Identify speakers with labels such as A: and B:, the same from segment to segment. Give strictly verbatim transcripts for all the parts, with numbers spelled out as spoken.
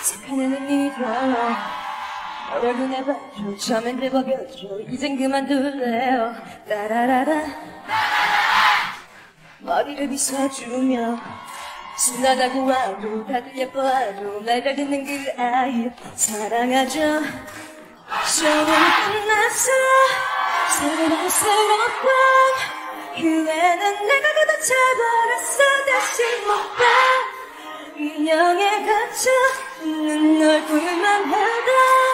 A: 착한 일이라 노력은 해봤죠. 처음엔 대박이었죠. 이젠 그만둘래요. 따라라라 머리를 빗어주며 신나다고 하고 다들 예뻐하고 날 잘 듣는 그 아이 사랑하죠. 쇼는 끝났어. 새로운 새롭던 후회는 내가 가둬쳐버렸어. 다시 못봐 인형에 갇혀 있는 얼굴만 해도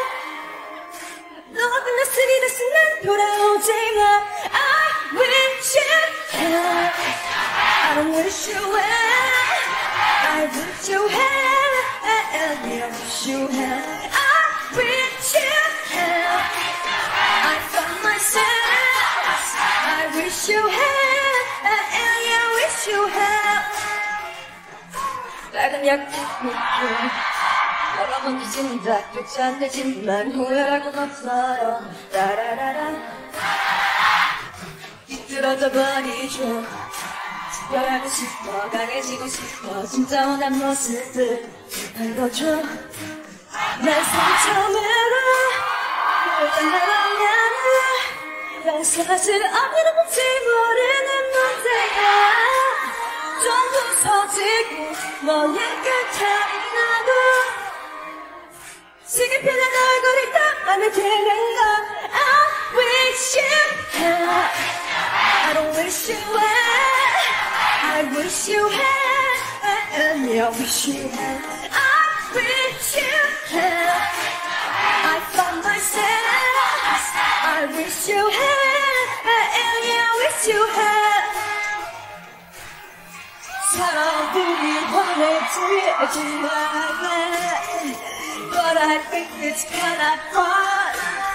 A: 너가 끝났으니 다시 난 돌아오지 마. I wish you had I don't wish you had I wish you had I wish you had I wish you had I found myself I wish you had I wish you had 작은 약속했죠. 여러 번 뒤진 작두지 안 되지만 후회할 건 없어요. 따라라라 뒤틀어져 버리죠. 특별하고 싶어 강해지고 싶어 진짜 원한 모습을 한 거죠. 날 상처내라 그러냐면 난 사실 아무런 뭔지 모르는 문제야. 좀 부서지고 너의 끝차이 나고 시계 편한 얼굴이 딱 맘에 드는 거. I wish you had I don't wish you had I wish you had I wish you had I wish you had I found myself I wish you had I wish you had 사람들이 원해지지 말래 But I think it's kinda fun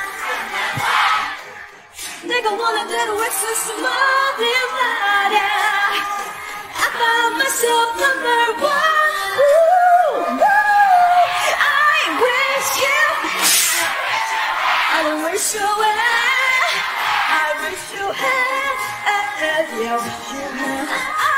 A: 내가 원한 대로 할 수 있으면 말야 I found myself number one Ooh, ooh. I wish you I don't wish you had I wish you had I wish you had